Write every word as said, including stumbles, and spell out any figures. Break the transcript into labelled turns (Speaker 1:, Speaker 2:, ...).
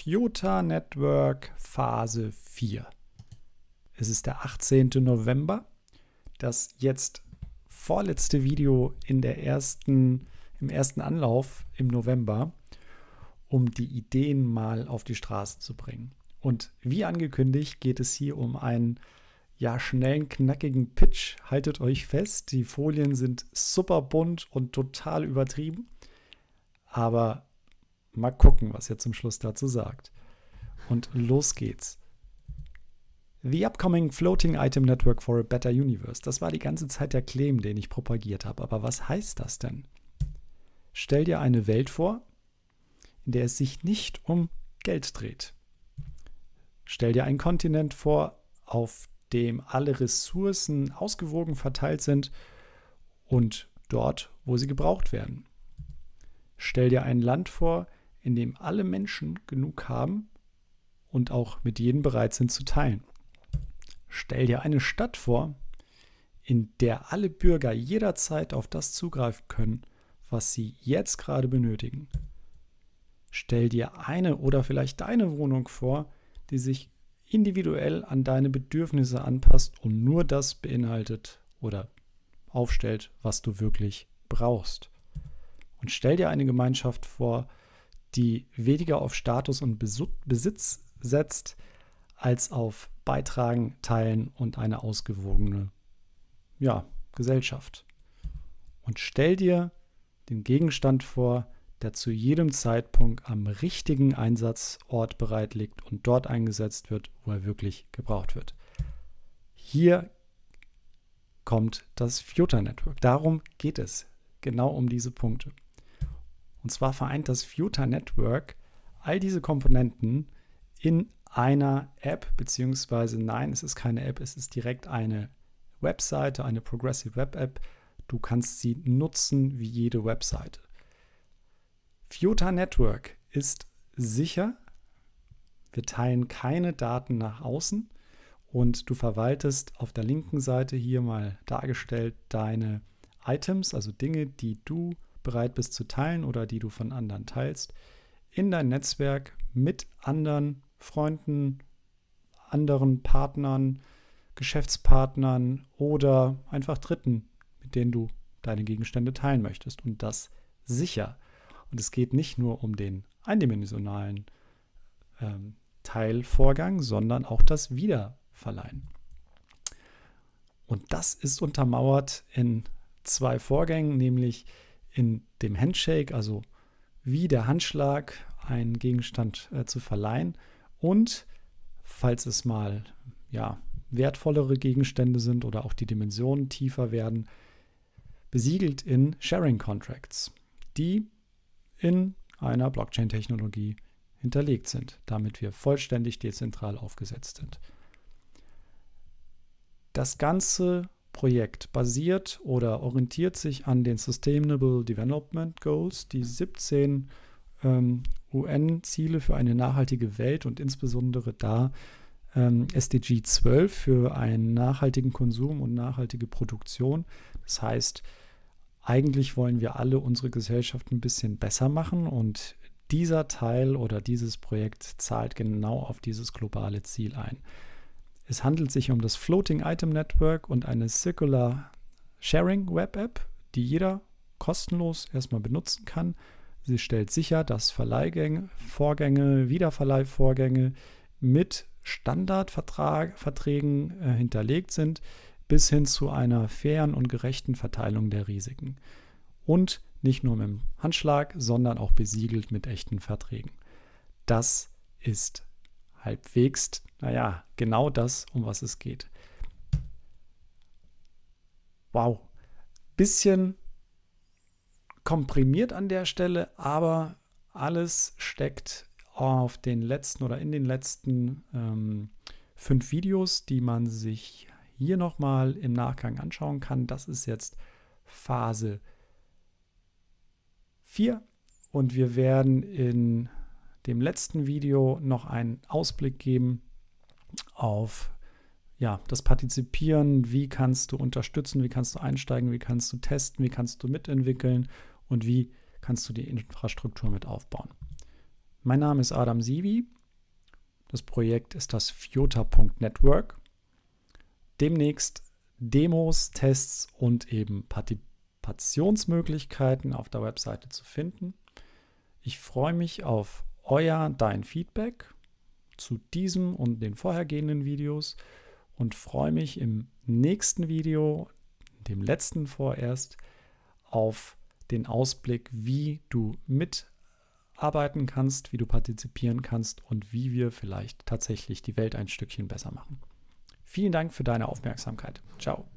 Speaker 1: Future Network Phase vier. Es ist der achtzehnte November. Das jetzt vorletzte Video in der ersten, im ersten Anlauf im November, um die Ideen mal auf die Straße zu bringen. Und wie angekündigt geht es hier um einen ja, schnellen, knackigen Pitch. Haltet euch fest, die Folien sind super bunt und total übertrieben. Aber mal gucken, was ihr zum Schluss dazu sagt. Und los geht's. The upcoming Floating Item Network for a Better Universe. Das war die ganze Zeit der Claim, den ich propagiert habe. Aber was heißt das denn? Stell dir eine Welt vor, in der es sich nicht um Geld dreht. Stell dir einen Kontinent vor, auf dem alle Ressourcen ausgewogen verteilt sind und dort, wo sie gebraucht werden. Stell dir ein Land vor, in dem alle Menschen genug haben und auch mit jedem bereit sind zu teilen. Stell dir eine Stadt vor, in der alle Bürger jederzeit auf das zugreifen können, was sie jetzt gerade benötigen. Stell dir eine oder vielleicht deine Wohnung vor, die sich individuell an deine Bedürfnisse anpasst und nur das beinhaltet oder aufstellt, was du wirklich brauchst. Und stell dir eine Gemeinschaft vor, die weniger auf Status und Besitz setzt, als auf Beitragen, Teilen und eine ausgewogene ja, Gesellschaft. Und stell dir den Gegenstand vor, der zu jedem Zeitpunkt am richtigen Einsatzort bereit liegt und dort eingesetzt wird, wo er wirklich gebraucht wird. Hier kommt das Future Network. Darum geht es, genau um diese Punkte. Und zwar vereint das Future Network all diese Komponenten in einer App, beziehungsweise nein, es ist keine App, es ist direkt eine Webseite, eine Progressive Web App. Du kannst sie nutzen wie jede Webseite. Future Network ist sicher. Wir teilen keine Daten nach außen und du verwaltest auf der linken Seite hier mal dargestellt deine Items, also Dinge, die du bereit bist zu teilen oder die du von anderen teilst, in dein Netzwerk mit anderen Freunden, anderen Partnern, Geschäftspartnern oder einfach Dritten, mit denen du deine Gegenstände teilen möchtest. Und das sicher. Und es geht nicht nur um den eindimensionalen ähm, Teilvorgang, sondern auch das Wiederverleihen. Und das ist untermauert in zwei Vorgängen, nämlich in dem Handshake, also wie der Handschlag, einen Gegenstand äh, zu verleihen und, falls es mal ja, wertvollere Gegenstände sind oder auch die Dimensionen tiefer werden, besiegelt in Sharing Contracts, die in einer Blockchain-Technologie hinterlegt sind, damit wir vollständig dezentral aufgesetzt sind. Das ganze Projekt basiert oder orientiert sich an den Sustainable Development Goals, die siebzehn ähm, U N-Ziele für eine nachhaltige Welt und insbesondere da ähm, S D G zwölf für einen nachhaltigen Konsum und nachhaltige Produktion. Das heißt, eigentlich wollen wir alle unsere Gesellschaft ein bisschen besser machen und dieser Teil oder dieses Projekt zahlt genau auf dieses globale Ziel ein. Es handelt sich um das Floating Item Network und eine Circular Sharing Web App, die jeder kostenlos erstmal benutzen kann. Sie stellt sicher, dass Verleihgänge, Vorgänge, Wiederverleihvorgänge mit Standardverträgen äh, hinterlegt sind, bis hin zu einer fairen und gerechten Verteilung der Risiken. Und nicht nur mit dem Handschlag, sondern auch besiegelt mit echten Verträgen. Das ist halbwegs, naja, genau das, um was es geht. Wow. Bisschen komprimiert an der Stelle, aber alles steckt auf den letzten oder in den letzten ähm, fünf Videos, die man sich hier nochmal im Nachgang anschauen kann. Das ist jetzt Phase vier und wir werden in dem letzten Video noch einen Ausblick geben auf ja, das Partizipieren, wie kannst du unterstützen, wie kannst du einsteigen, wie kannst du testen, wie kannst du mitentwickeln und wie kannst du die Infrastruktur mit aufbauen. Mein Name ist Adam Sivi Das Projekt ist das Fiota Punkt Network. Demnächst Demos, Tests und eben Partizipationsmöglichkeiten auf der Webseite zu finden. Ich freue mich auf euer, dein Feedback zu diesem und den vorhergehenden Videos und freue mich im nächsten Video, dem letzten vorerst, auf den Ausblick, wie du mitarbeiten kannst, wie du partizipieren kannst und wie wir vielleicht tatsächlich die Welt ein Stückchen besser machen. Vielen Dank für deine Aufmerksamkeit. Ciao.